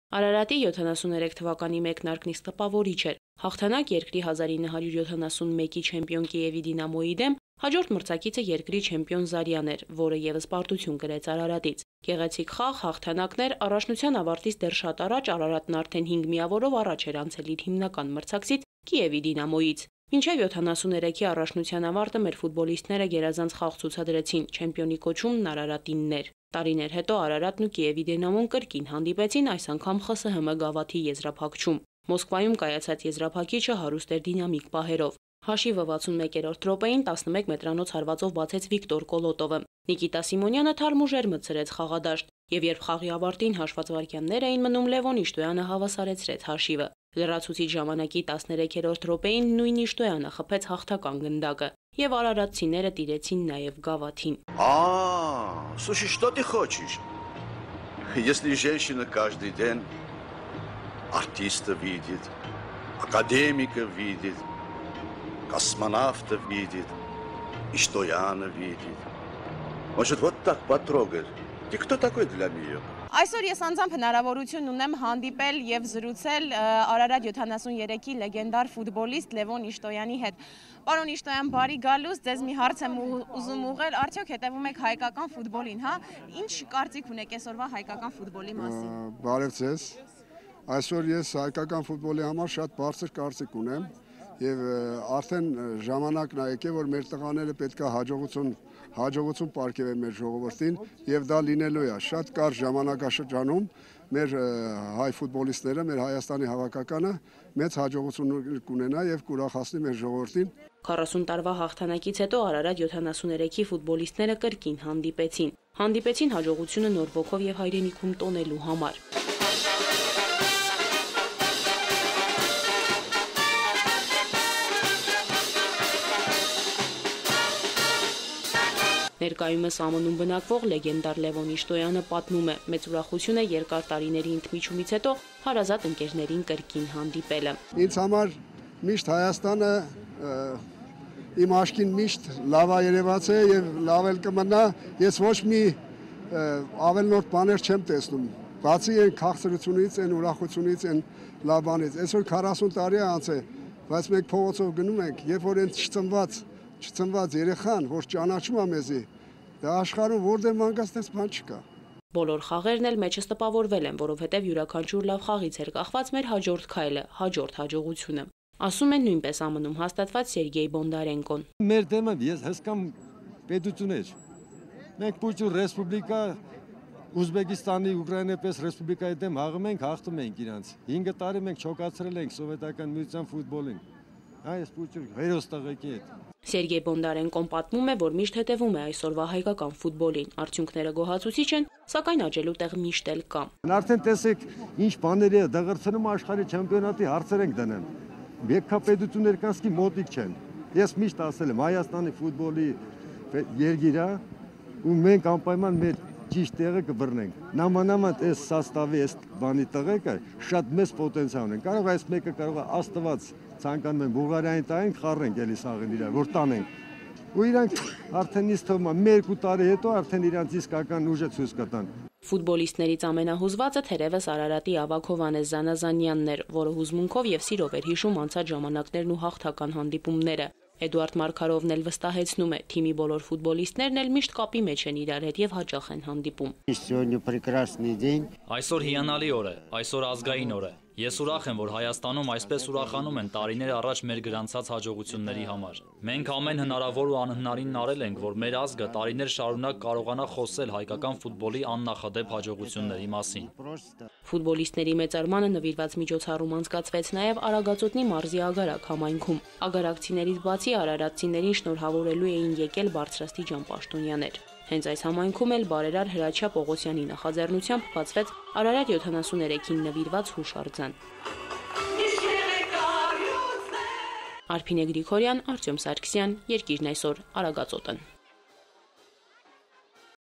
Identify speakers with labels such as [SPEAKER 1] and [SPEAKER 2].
[SPEAKER 1] Արարատի 73 թվականի մեկնարկն իսկ տպավորիչ էր։ Հաղթանակ երկրի 1971-ի չեմպիոն Կիևի Դինամոյի դեմ, հաջորդ մրցակիցը երկրի չեմպիոն Զարյան էր, որը եւս պարտություն կրեց Արարատից։ Գեղեցիկ խաղ, հաղթանակներ, առաջնության ավարտից դեռ շատ առաջ Արարատն արդեն 5 միավորով առաջ էր անցել իր հիմնական մրցակցից Կիևի Դինամոյից։ Մինչև 73-ի առաջնության ավարտը մեր ֆուտբոլիստները գերազանց խաղ ցուցադրեցին, չեմպիոնի կոչումն Արարատինն էր։ Տարիներ հետո Արարատն ու Կիևի Դինամոն կրկին հանդիպեցին, այս անգամ ԽՍՀՄ գավաթի եզրափակչում։ Մոսկվայում կայացած եզրափակիչը հարուստ էր դինամիկ պահերով։ Հաշիվը 61-րդ րոպեին 11 մետրանոց հարվածով բացեց Վիկտոր Կոլոտովը։ Նիկիտա Սիմոնյանը թարմուժեր մտցրեց խաղադաշտ, եւ երբ խաղի ավարտին հաշված վայրկյաններ էին մնում, Լևոն Իշտոյանը հավասարեցրեց հաշիվը։ Լրացուցիչ ժամանակի 13-րդ րոպեին նույն Իշտոյանը խփեց հաղթական գնդակը, եւ արարատցիները տիրեցին նաեւ գավաթին։
[SPEAKER 2] Слушай, что ты хочешь? Если женщина каждый день артиста видит, академика видит, космонавта видит, Ишстояна видит. Может, вот так потрогать? Ты кто такой для нее?
[SPEAKER 3] Այսօր ես անձամբ հնարավորություն ունեմ հանդիպել եւ զրուցել Արարատ 73-ի լեգենդար ֆուտբոլիստ Լևոն Իշտոյանի հետ։ Պարոն Իշտոյան, բարի գալուստ, ձեզ մի հարց եմ ուզում ուղղել, արդյոք հետևում եք հայկական ֆուտբոլին, հա? Ինչ կարծիք ունեք այսօրվա հայկական ֆուտբոլի մասին։
[SPEAKER 4] Բարև ձեզ։ Այսօր ես հայկական ֆուտբոլի համար շատ բարձր կարծիք ունեմ եւ արդեն ժամանակն է եկել, որ մեր տղաները պետք է հաջողություն պարգևեն մեր ժողովրդին եւ դա լինելու է։ Շատ կարճ ժամանակաշրջանում մեր հայ ֆուտբոլիստները, մեր Հայաստանի հավաքականը մեծ հաջողություն կունենա եւ կուրախացնի մեր ժողովրդին։
[SPEAKER 1] 40 տարվա հաղթանակից հետո Արարատ 73-ի ֆուտբոլիստները կրկին հանդիպեցին հաջողությունը նոր ոգով եւ հայրենիքում տոնելու համար։ Ներկայումս ԱՄՆ-ում բնակվող լեգենդար Լևոն Իշտոյանը պատմում է, մեծ ուրախություն է երկար տարիների ընդմիջումից հետո հարազատ ընկերներին կրկին հանդիպելը։
[SPEAKER 4] Ինձ համար միշտ Հայաստանը իմ աչքին միշտ լավ երևաց է եւ լավ էլ կմնա։ Ես ոչ մի ավելնորդ բաներ չեմ տեսնում։ Բացի այն քաղցրությունից, այն ուրախությունից, այն լավ բանից։ Այսօր 40 տարի է անցել, բայց մենք փողոցով գնում ենք, երբ որ այն չծնված երեխան, որ ճանաչում է մեզի, դա աշխարհում որտեղ մանկաստես բան չկա։
[SPEAKER 1] Բոլոր խաղերն էլ մեջս տպավորվել են, որովհետև յուրաքանչյուր լավ խաղից էր կախված մեր հաջորդ քայլը, հաջորդ հաջողությունը։ Ասում են նույնպես ԱՄՆ-ում հաստատված Սերգեյ Բոնդարենկոն։
[SPEAKER 5] Մեր դեմը ես հսկամ պետություն էր։ Մենք փոքր ռեսպուբլիկա Ուզբեկիստանի, Ուկրաինայի պես ռեսպուբլիկայի դեմ հաղում ենք, հաղթում ենք իրանց։ 5 տարի մենք չոքացրել ենք սովետական միության ֆուտբոլին։ Այս փոքր հերոստաղեկի հետ։
[SPEAKER 1] Սերգեյ Բոնդարենկոն պատմում է, որ միշտ հետևում է այսօրվա հայկական ֆուտբոլին։ Արդյունքները գոհացուցիչ են, սակայն աճելու տեղ միշտ էլ կա։
[SPEAKER 5] Արդեն տեսեք, ինչ բաների է դղրցնում աշխարհի չեմպիոնատի հարցեր ենք դնում։ Եկապետություններ կանսկի մոտիկ չեն։ Ես միշտ ասել եմ, Հայաստանի ֆուտբոլի երգիր է, ու մենք անպայման մեր ճիշտ տեղը կբռնենք։ Նամանավանդ այս սաստավի, այս բանի տղեկը շատ մեծ պոտենցիալ ունեն։ Կարող այս մեկը կարող է Աստված ցանկանում են Բուլղարիային տային խառնենք էլի սաղին իրար, որ տանենք։ Ու իրանք արդեն իսկ թվում է 1-2 տարի հետո արդեն իրանց իսկական ուժը ցույց կտան։
[SPEAKER 1] Ֆուտբոլիստներից ամենահուզվածը թերևս Արարատի ավագ Հովհաննես Զանազանյանն էր, որը հուզմունքով եւ սիրով էր հիշում անցած ժամանակներն ու հաղթական հանդիպումները։ Էդուարդ Մարկարովն էլ վստահեցնում է, թիմի բոլոր ֆուտբոլիստներն էլ միշտ կապի մեջ են իրար հետ եւ հաճախ են հանդիպում։
[SPEAKER 6] Այսօր հիանալի օր է, այսօր ազգային օր է։ Ես ուրախ եմ, որ Հայաստանում այսպես ուրախանում են տարիներ առաջ մեր գրանցած հաջողությունների համար։ Մենք ամեն հնարավոր ու անհնարինն արել ենք, որ մեր ազգը տարիներ շարունակ կարողանա խոսել հայկական ֆուտբոլի աննախադեպ հաջողությունների մասին։
[SPEAKER 1] Ֆուտբոլիստների մեծարմանը նվիրված միջոցառում անցկացվեց նաև Արագածոտնի մարզի Ագարակ համայնքում։ Ագարակցիներից բացի արարատցիներին շնորհավորելու էին եկել բարձրաստիճան պաշտոնյաներ։ Հենց այս համայնքում էլ բարերար Հրաչյա Պողոսյանի նախաձեռնությամբ բացվեց Արարատ 73-ին նվիրված հուշարձան։ Արփինե Գրիգորյան, Արտյոմ Սարգսյան, Երկիրն այսօր, Արագածոտն։